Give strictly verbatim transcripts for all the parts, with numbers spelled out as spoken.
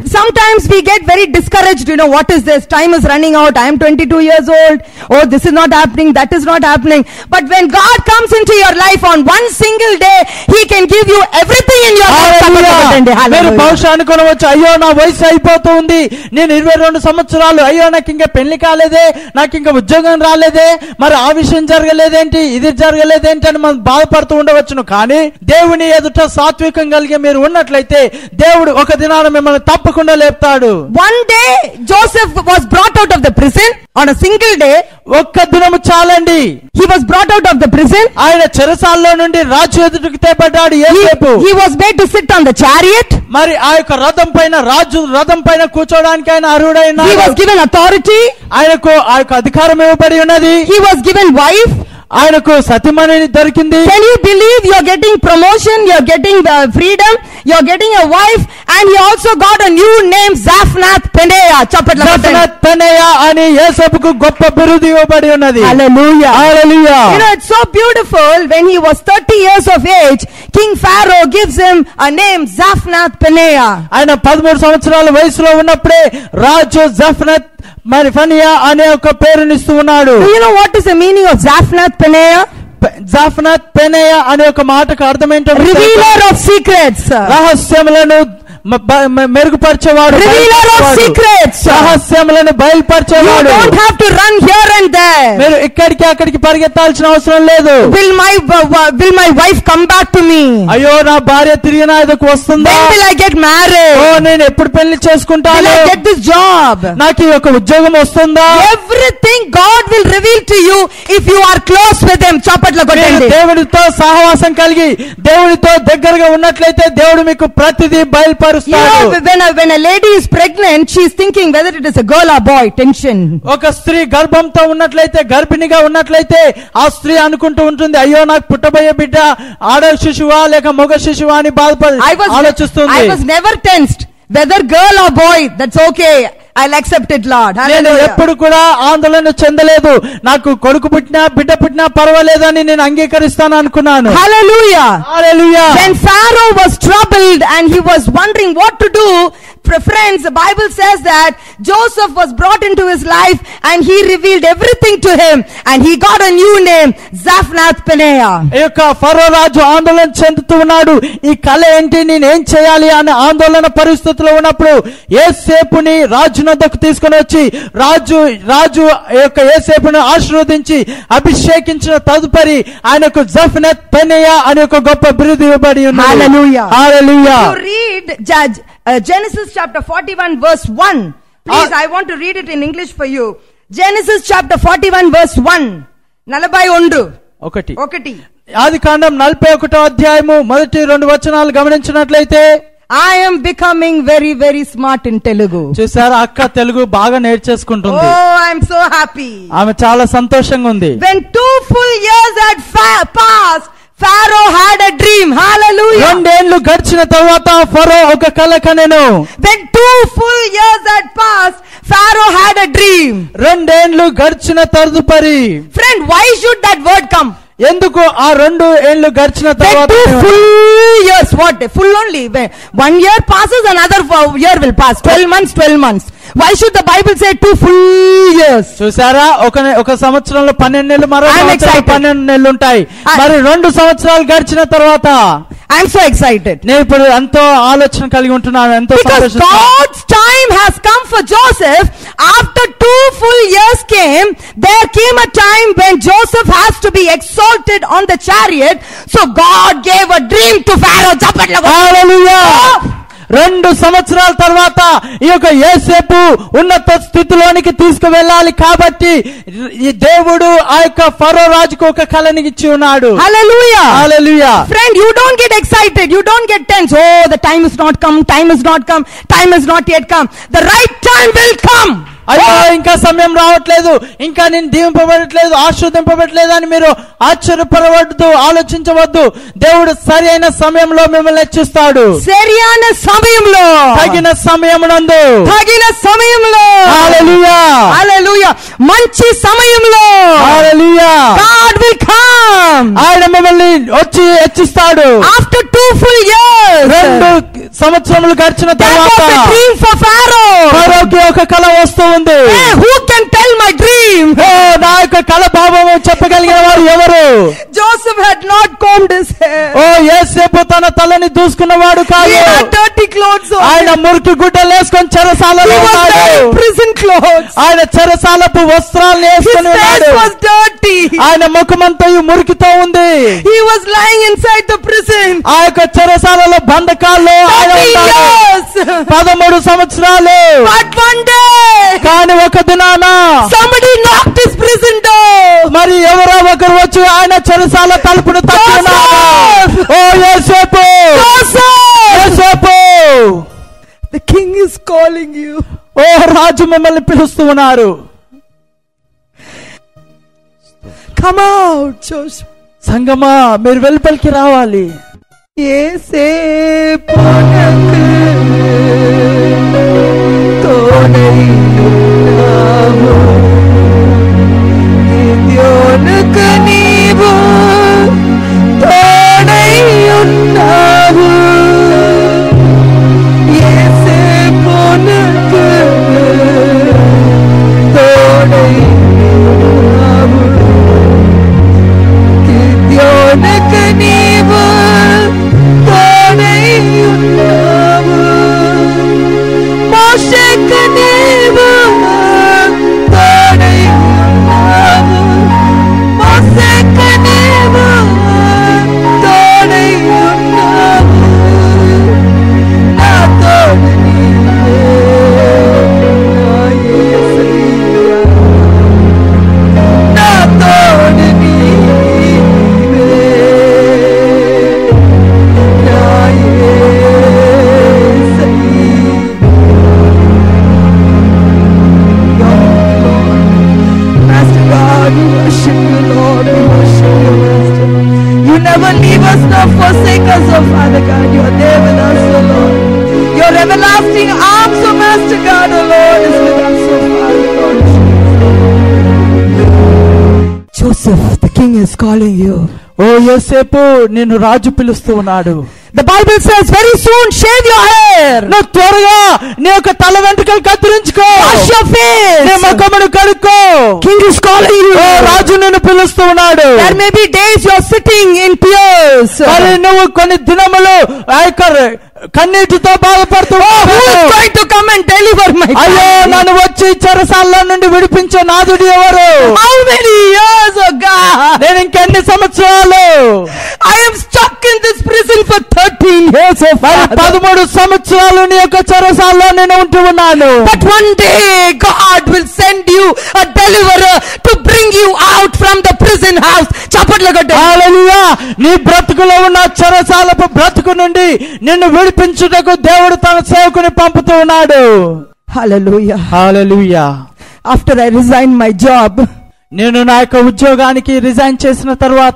Sometimes we get very discouraged, you know, what is this? Time is running out. I am twenty-two years old. Oh, this is not happening. That is not happening. But when God comes into your life on one single day, He can give you everything in your life. మీరు బహుశా అనుకోవచ్చు, అయ్యో నా వయసు అయిపోతుంది, నేను ఇరవై రెండు సంవత్సరాలు, అయ్యో నాకు ఇంకా పెళ్లి కాలేదే, నాకు ఇంకా ఉద్యోగం రాలేదే, మరి ఆ విషయం జరగలేదేంటి, ఇది జరగలేదేంటి అని మనం బాధపడుతూ ఉండవచ్చును. కానీ దేవుని ఎదుట సాత్వికం కలిగి మీరు ఉన్నట్లయితే దేవుడు ఒక దినాన మిమ్మల్ని తప్పకుండా లేపుతాడు. One day Joseph was brought out of the prison on a single day. ఒక్క దినము చాలండి. He was brought out of the prison. ఆయన చెరసాలలో నుండి రాజు ఎదుటకు తేబడ్డాడు. యోసేపు he was made to sit on the chariot. మరి ఆ యొక్క రథం పైన, రాజు రథం పైన కూర్చోడానికి ఆయన అర్హుడైన. He was given authority. ఆయనకు ఆ యొక్క అధికారం ఇవ్వబడి ఉన్నది. He was given wife. ఆయనకు సతిమణి దొరికింది. Can you believe you are getting promotion, you are getting the freedom, you are getting a wife, and he also got a new name, Zaphnath Paneah. Zaphnath Paneah అని యోసేపుకు గొప్ప బిరుదు ఇవ్వబడి ఉన్నది. Hallelujah. Hallelujah. You know, it's so beautiful. When he was thirty years of age, King Pharaoh gives him a name, Zaphnath Paneah. ఆయన పదమూడు సంవత్సరాల వయసులో ఉన్నప్పుడే రాజు జఫ్నత్ మరి ఫనియా అనే ఒక పేరునిస్తూ ఉన్నాడు. Do you know what is the meaning of Zaphnath Paneah? జాఫ్నాత్ పెనేయా అనే ఒక మాటకు అర్థం ఏంటో, రివీలర్ ఆఫ్ సీక్రెట్స్, రహస్యములను మెరుగుపరిచేవాడు, రివీలర్ ఆఫ్ సీక్రెట్స్, రహస్యములను బయలుపరిచేవాడు. You don't have to run here and there. మీరు ఇక్కడికి అక్కడికి పరిగెత్తాల్సిన అవసరం లేదు. Will my will my wife come back to me? అయ్యో నా భార్య తిరిగి నా ఎదుకు వస్తుందా? When will I get married? ఓ నేను ఎప్పుడు పెళ్లి చేసుకుంటాను? Will I get this job? నాకు ఈ యొక్క ఉద్యోగం వస్తుందా? Everything God will reveal to you if you are close with him. చప్పట్ల కొట్టండి. దేవుడితో సహవాసం కలిగి దేవుడితో దగ్గరగా ఉన్నట్లయితే దేవుడు మీకు ప్రతిదీ బయలుపరుస్తాడు. You know, when a, when a lady is pregnant, she is thinking whether it is a girl or boy. Tension. ఒక స్త్రీ గర్భంతో ఉన్నట్లయితే, గర్భిణిగా ఉన్నట్లయితే ఆ స్త్రీ అనుకుంటూ ఉంటుంది, అయ్యో నాకు పుట్టబోయే బిడ్డ ఆడ శిశువా లేక మగ శిశువా అని బాధపడి ఆలోచిస్తుంది. I was never tensed whether girl or boy. That's okay. I'll accept it, Lord. నేను ఎప్పుడు కూడా ఆందోళన చెందలేదు, నాకు కొడుకు పుట్టినా బిడ్డ పుట్టినా పర్వాలేదని నేను అంగీకరిస్తాను అనుకున్నాను. Hallelujah. Hallelujah. When Pharaoh was troubled and he was wondering what to do, friends, the Bible says that Joseph was brought into his life and he revealed everything to him and he got a new name, Zaphnath Paneah. ఈ యొక్క ఫరో రాజు ఆందోళన చెందుతూ ఉన్నాడు, ఈ కళ ఏంటి, నేను ఏం చేయాలి అనే ఆందోళన పరిస్థితిలో ఉన్నప్పుడు యోసేపుని రాజు నద్దకు తీసుకొని వచ్చి రాజు రాజు యొక్క యోసేపును ఆశీర్వదించి అభిషేకించిన తదుపరి ఆయనకు జఫ్నత్ పెనేయా అనే ఒక గొప్ప బిరుదు ఇవ్వబడి ఉన్నది. Hallelujah. Hallelujah. You read Judge uh, Genesis chapter forty-one verse one. Please, I want to read it in English for you. Genesis chapter forty-one verse one. నలభై రెండు ఒకటి ఒకటి ఆదికాండం నలభై ఒకటో అధ్యాయము మొదటి రెండు వచనాలు గమనించినట్లయితే, I am becoming very very smart in Telugu. చూసారా, అక్క తెలుగు బాగా నేర్చేసుకుంటుంది. Oh, I am so happy. ఆమె చాలా సంతోషంగా ఉంది. When two full years had passed, Pharaoh had a dream. Hallelujah. రెండేళ్లు గడిచిన తర్వాత ఫరో ఒక కల కనెను. When two full years had passed, Pharaoh had a dream. రెండేళ్లు గడిచిన తదుపరి. Friend, why should that word come? ఎందుకు ఆ రెండు ఏళ్లు గడిచిన తర్వాత? Two full years. What? Full only. One year passes, another year will pass. Twelve months, twelve months. Why should the Bible say two full years? చూసారా, ఒక ఒక సంవత్సరంలో పన్నెండు నెలలు, మరో సంవత్సరంలో పన్నెండు నెలలు ఉంటాయి. మరి రెండు సంవత్సరాలు గడిచిన తర్వాత I am so excited. నేను ఇప్పుడు ఎంతో ఆలోచన కలిగి ఉంటున్నాను, ఎంతో సంతోషిస్తున్నాను. God's time has come for Joseph. After two full years came, there came a time when Joseph has to be exalted on the chariot. So God gave a dream to Pharaoh. Hallelujah. రెండు సంవత్సరాల తర్వాత ఈ యొక్క యోసేపు ఉన్నత స్థితిలోనికి తీసుకువెళ్ళాలి కాబట్టి ఈ దేవుడు ఆ యొక్క ఫరో రాజుకు ఒక కలని ఇచ్చి ఉన్నాడు. Hallelujah. Hallelujah. Friend, you don't get excited, you don't get tense. Oh, the time is not come, time is not come, time has not yet come. The right time will come. అయ్యో ఇంకా సమయం రావట్లేదు, ఇంకా నేను దీవింపబడట్లేదు, ఆశీర్వదింపబడట్లేదు అని మీరు ఆశ్చర్యపడవద్దు, ఆలోచించవద్దు. దేవుడు సరి అయిన సమయంలో మిమ్మల్ని హెచ్చిస్తాడు. సరి అయిన సమయంలో, తగిన సమయమునందు, తగిన సమయంలో. హల్లెలూయా. హల్లెలూయా. మంచి సమయంలో. హల్లెలూయా. God will come. ఆయన మిమ్మల్ని వచ్చి హెచ్చిస్తాడు. After two full years. రెండు సంవత్సరములు గడిచిన తర్వాత. That was a dream for ఒక కళ వస్తూ ఉంది. Hey, who can tell my dream? ఓ నా యొక్క కళ భావము చెప్పగలిగిన వారు ఎవరు? Joseph had not combed his hair. ఓ యేసేపు తన తలని దూసుకున్నవాడు He కాదు. had dirty clothes on. ఆయన మురికి గుడ్డలు వేసుకొని చెరసాలలో He was ఉన్నాడు. wearing prison clothes. ఆయన చెరసాలపు వస్త్రాలు His వేసుకొని face ఉన్నాడు. was dirty. ఆయన ముఖమంతయు మురికితో ఉంది. He was lying inside the prison. ఆ యొక్క చెరసాలలో బంధకాల్లో ఆయన thirty ఉన్నాడు. years. పదమూడు సంవత్సరాలు. But one day, కానీ ఒక దినాన somebody knocked his prison door. మరి ఎవరో ఒకరు వచ్చి ఆయన చెరసాల తలుపును తట్టుకున్నారు. ఓ యేసేపు, Joseph, యేసేపు, the king is calling you. ఓ రాజు మిమ్మల్ని పిలుస్తూ ఉన్నారు. Come out, Joseph. సంగమా మీరు వెలుపలికి రావాలి. యేసేపు నాకు తోడై ఉన్నావు, గిద్యోనుకు నీవు తోడై ఉన్నావు. యేసేపు నాకు తోడై ఉన్నావు, గిద్యోనుకు నీవు తోడై ఉన్నావు. మోషేకు నీవు తోడై ఉన్నావు, మోషేకు నీవు తోడై ఉన్నావు. నా తోడు నీవే, నా యేసయ్యా, నా తోడు నీవే, నా Master God, we worship you, Lord, we worship you, Master. You never leave us nor forsake us, oh Father God, you are there with us, oh Lord. Your everlasting arms, oh Master God, oh Lord, is with us, oh Father God. Joseph, the king is calling you. ఓ యేసేపు నిన్ను రాజు పిలుస్తూ ఉన్నాడు. The Bible says very soon shave your hair. నువ్వు త్వరగా నీ యొక్క తల వెంట్రుకలు కత్తిరించుకో. Wash your face. నీ ముఖమును కడుక్కో. King is calling you. ఓ రాజు నిన్ను పిలుస్తూ ఉన్నాడు. There may be days you are sitting in tears. మరి నువ్వు కొన్ని దినములు ఆ యొక్క కన్నీటితో బాధపడుతూ Who is going to come and deliver my అయ్యో family? నన్ను వచ్చి చెరసాల నుండి విడిపించే నాదుడు ఎవరు? How many years, oh God? నేను ఇంకెన్ని సంవత్సరాలు? I am stuck in this prison for thirteen years, oh మరి Father. పదమూడు సంవత్సరాలు నీ యొక్క చెరసాలలో నేను ఉంటూ ఉన్నాను. But one day God will send you a deliverer to bring you out from the prison house. చప్పట్లు కొట్టు. హల్లెలూయా. నీ బ్రతుకులో ఉన్న చెరసాలపు బ్రతుకు నుండి నిన్ను విడిపించుటకు దేవుడు తన సేవకుని పంపుతూ ఉన్నాడు. Hallelujah. Hallelujah. After I resigned my job, నేను నా యొక్క ఉద్యోగానికి రిజైన్ చేసిన తర్వాత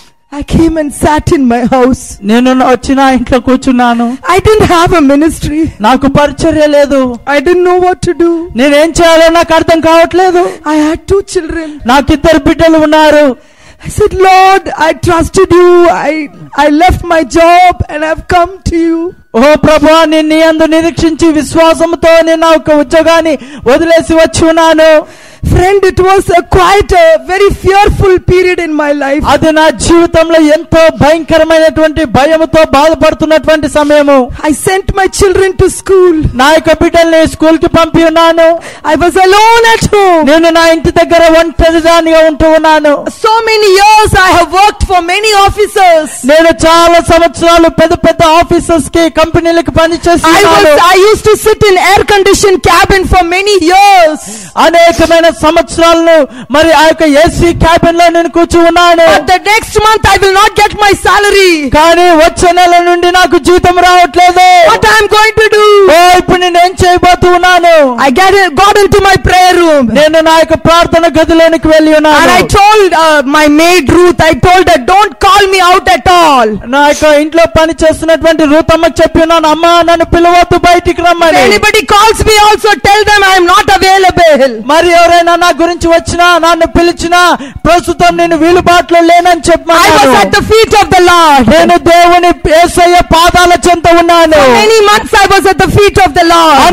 I came and sat in my house. నేను వచ్చి నా ఇంట్లో కూర్చున్నాను. I didn't have a ministry. నాకు పరిచర్య లేదు. I didn't know what to do. నేనేం చేయాలో నాకు అర్థం కావట్లేదు. I had two children. నాకు ఇద్దరు బిడ్డలు ఉన్నారు. I said, Lord, I trusted you. I I left my job and I've come to you. ఓ ప్రభువా, నేను నీ యందు నిరీక్షించి విశ్వాసంతో నేను నా యొక్క ఉద్యోగాన్ని వదిలేసి వచ్చి ఉన్నాను. Friend, it was a quite a very fearful period in my life. అది నా జీవితంలో ఎంతో భయంకరమైనటువంటి భయముతో బాధపడుతున్నటువంటి సమయము. I sent my children to school. నా యొక్క బిడ్డల్ని స్కూల్ కి పంపి ఉన్నాను. I was alone at home. నేను నా ఇంటి దగ్గర ఒంటరిదానిగా ఉంటూ ఉన్నాను. So many years I have worked for many officers. నేను చాలా సంవత్సరాలు పెద్ద పెద్ద ఆఫీసర్స్ కి కంపెనీలకు పని I చేస్తున్నాను. was I used to sit in air conditioned cabin for many years. అనేకమైన సంవత్సరాలను మరి ఆ యొక్క ఏసీ క్యాబిన్ లో నేను కూర్చు ఉన్నాను. But the next month I will not get my salary. కానీ వచ్చే నెల నుండి నాకు జీతం రావట్లేదు. What I am going to do? ఓ ఇప్పుడు నేను ఏం చేయబోతూ ఉన్నాను? I get got into my prayer room. నేను నా యొక్క ప్రార్థన గదిలోనికి వెళ్ళి And ఉన్నాను. I told uh, my maid Ruth, I told her, don't call me out at all. నా యొక్క ఇంట్లో పని చేస్తున్నటువంటి రూత్ అమ్మకి చెప్పి ఉన్నాను, అమ్మా నన్ను పిలవద్దు బయటికి If రమ్మని. anybody calls me also, tell them I am not available. మరి ఎవరైనా నా గురించి వచ్చినా నన్ను పిలిచినా ప్రస్తుతం నేను వీలుబాటులో లేనని I was చెప్పాను. at the feet of the Lord. నేను దేవుని యేసయ్య పాదాల చెంత ఉన్నాను. For many months I was at the feet of the Lord. అనేక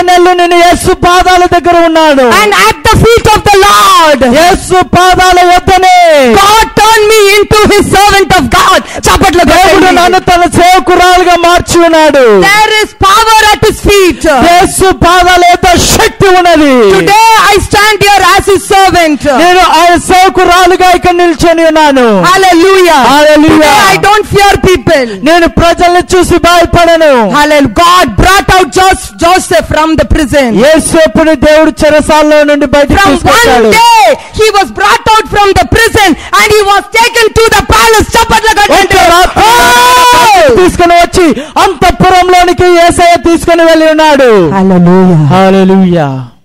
నెలలు నేను యేసు పాదాల దగ్గర ఉన్నాను. And at the feet of the Lord, యేసు పాదాల యొద్దనే God turned me into his servant of God. చప్పట్లు దేవుడు నన్ను తన సేవకురాలుగా మార్చి ఉన్నాడు. There is power at his feet. యేసు పాదాల యొద్ద శక్తి ఉన్నది. Today I stand here as his servant. నేను ఆయన సేవకురాలుగా ఇక్కడ నిల్చొని ఉన్నాను. Hallelujah. Hallelujah. Today I don't fear people. నేను ప్రజల్ని చూసి భయపడను. Hallelujah. God brought out Joseph from the prison. యేసేపుని దేవుడు చెరసాలలో నుండి బయటికి తీసుకొచ్చాడు. One day he was brought out from the prison and he was taken to the palace. చప్పట్లు కొట్టండి. తీసుకొని వచ్చి అంతఃపురంలోనికి యేసయ్య తీసుకొని వెళ్ళి ఉన్నాడు. Hallelujah. Hallelujah.